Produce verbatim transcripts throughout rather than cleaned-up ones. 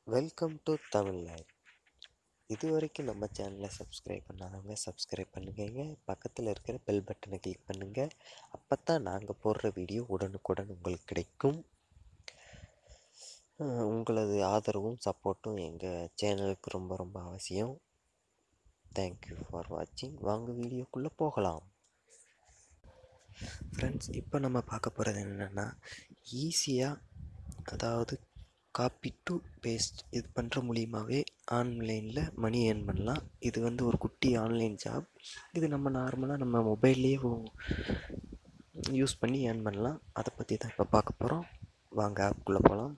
Welcome to Tamil live. இது வரைக்கும் நம்ம சேனலை சப்ஸ்கிரைப் பண்ணாதவங்க சப்ஸ்கிரைப் பண்ணுங்க. பக்கத்தில் இருக்கிற பெல் பட்டனை கிளிக் பண்ணுங்கள். அப்போ தான் நாங்கள் போடுற வீடியோ உடனுக்குடன் உங்களுக்கு கிடைக்கும். உங்களது ஆதரவும் சப்போர்ட்டும் எங்கள் சேனலுக்கு ரொம்ப ரொம்ப அவசியம். தேங்க்யூ ஃபார் வாட்சிங். வாங்க வீடியோக்குள்ளே போகலாம். ஃப்ரெண்ட்ஸ், இப்போ நம்ம பார்க்க போகிறது என்னென்னா, ஈஸியாக அதாவது காப்பி டு பேஸ்ட் இது பண்ணுற மூலியமாகவே ஆன்லைனில் மணி ஏர்ன் பண்ணலாம். இது வந்து ஒரு குட்டி ஆன்லைன் ஜாப். இது நம்ம நார்மலாக நம்ம மொபைல்லையே யூஸ் பண்ணி ஏர்ன் பண்ணலாம். அதை பற்றி தான் இப்போ பார்க்க போகிறோம். வாங்க ஆப்புக்குள்ளே போகலாம்.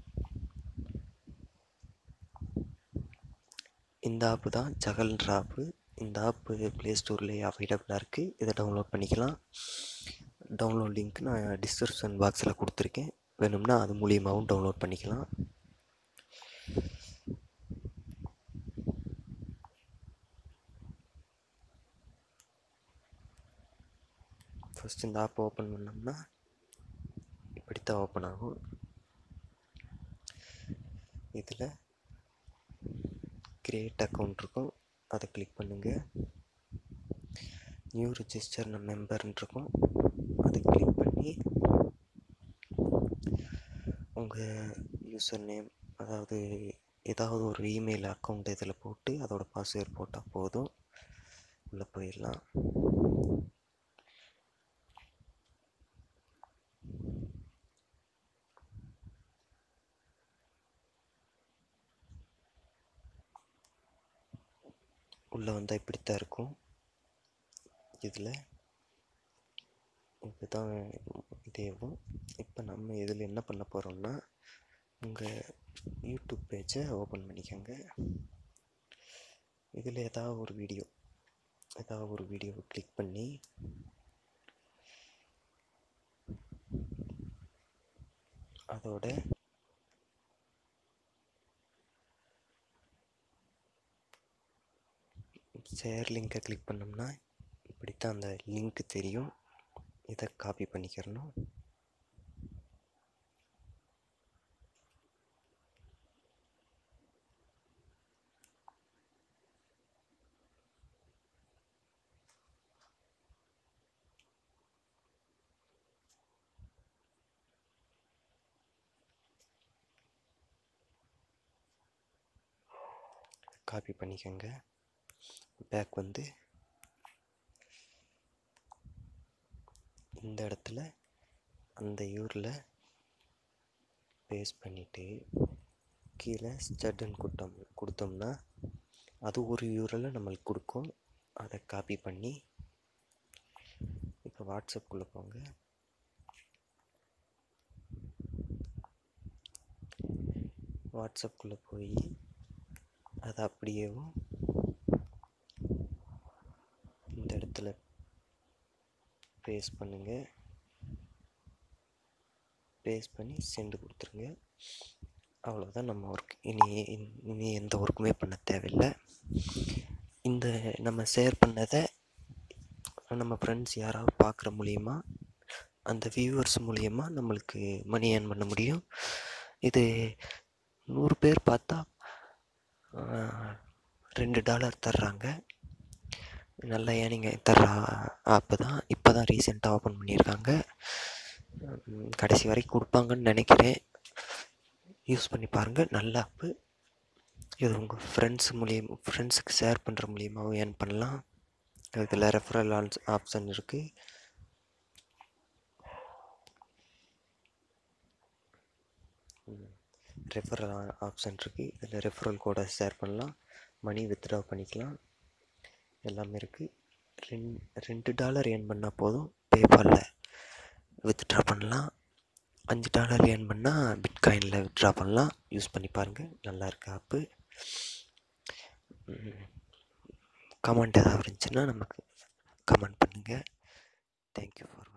இந்த ஆப்பு தான் ஜகல்ன்ற ஆப்பு. இந்த ஆப்பு ப்ளே ஸ்டோர்லேயே அவைலபிளாக இருக்குது. இதை டவுன்லோட் பண்ணிக்கலாம். டவுன்லோட் லிங்க் நான் டிஸ்கிரிப்ஷன் பாக்ஸில் கொடுத்துருக்கேன். வேணும்னா அது மூலியமாகவும் டவுன்லோட் பண்ணிக்கலாம். ஃபஸ்ட் இந்த ஆப் ஓப்பன் பண்ணோம்னா இப்படித்தான் ஓப்பன் ஆகும். இதில் கிரியேட் அக்கௌண்ட் இருக்கும், அதை கிளிக் பண்ணுங்கள். நியூ ரிஜிஸ்டர் மெம்பர்னு இருக்கும், அதை கிளிக் பண்ணி உங்கள் யூசர் நேம் அதாவது ஏதாவது ஒரு இமெயில் அக்கௌண்ட் இதில் போட்டு அதோட பாஸ்வேர்ட் போட்டால் போதும். உள்ளே போயிடலாம். உள்ளே வந்தால் இப்படித்தான் இருக்கும். இதில் இப்போ தான் இதேவும். இப்போ நம்ம இதில் என்ன பண்ண போகிறோம்னா, உங்கள் யூடியூப் பேஜை ஓப்பன் பண்ணிக்கோங்க. இதில் ஏதாவது ஒரு வீடியோ ஏதாவது ஒரு வீடியோவை கிளிக் பண்ணி அதோட ஷேர் லிங்கை கிளிக் பண்ணோம்னா இப்படித்தான் அந்த லிங்க் தெரியும். இதை காப்பி பண்ணிக்கிறணும். காப்பி பண்ணிக்கோங்க. பேக் வந்து இந்த இடத்துல அந்த யூரில் பேஸ்ட் பண்ணிவிட்டு கீழே ஸ்டட்டன் கொடுத்தோம் கொடுத்தோம்னா அது ஒரு யூரில் நம்மளுக்கு கொடுக்கும். அதை காப்பி பண்ணி இப்போ வாட்ஸ்அப்புக்குள்ளே போங்க. வாட்ஸ்அப்புக்குள்ளே போய் அதை அப்படியேவும் இந்த இடத்துல பேஸ்ட் பண்ணுங்கள். பேஸ்ட் பண்ணி சென்ட் கொடுத்துருங்க. அவ்வளோதான் நம்ம ஒர்க். இனி இனி எந்த ஒர்க்குமே பண்ண தேவையில்லை. இந்த நம்ம ஷேர் பண்ணதை நம்ம ஃப்ரெண்ட்ஸ் யாராவது பார்க்குற மூலிமா அந்த வியூவர்ஸ் மூலிமா நம்மளுக்கு மணி ஏர்ன் பண்ண முடியும். இது நூறு பேர் பார்த்தா ரெண்டு டாலர் தர்றாங்க. நல்ல ஏர்னிங் தர்ற ஆப்பு தான். இப்போ தான் ரீசெண்டாக ஓப்பன் பண்ணியிருக்காங்க. கடைசி வரைக்கும் கொடுப்பாங்கன்னு நினைக்கிறேன். யூஸ் பண்ணி பாருங்கள். நல்ல ஆப்பு. இது உங்கள் ஃப்ரெண்ட்ஸ் மூலியம் ஃப்ரெண்ட்ஸுக்கு ஷேர் பண்ணுற மூலியமாகவும் ஏர்ன் பண்ணலாம். இதில் ரெஃபரல் ஆப்ஷன் இருக்குது. ரெஃபரல் ஆப்ஷன் இருக்குது. இதில் ரெஃபரல் கோடை ஷேர் பண்ணலாம். மணி வித்ட்ரா பண்ணிக்கலாம். எல்லாமே இருக்குது. ரெண்டு ரெண்டு டாலர் ஏர்ன் பண்ணால் போதும். பேபாலில் வித்ட்ரா பண்ணலாம். அஞ்சு டாலர் ஏர்ன் பண்ணால் பிட்காயினில் வித்ட்ரா பண்ணலாம். யூஸ் பண்ணி பாருங்கள். நல்லா இருக்கு ஆப்பு. கமெண்ட் ஏதாவது இருந்துச்சுன்னா நமக்கு கமெண்ட் பண்ணுங்கள். Thank you for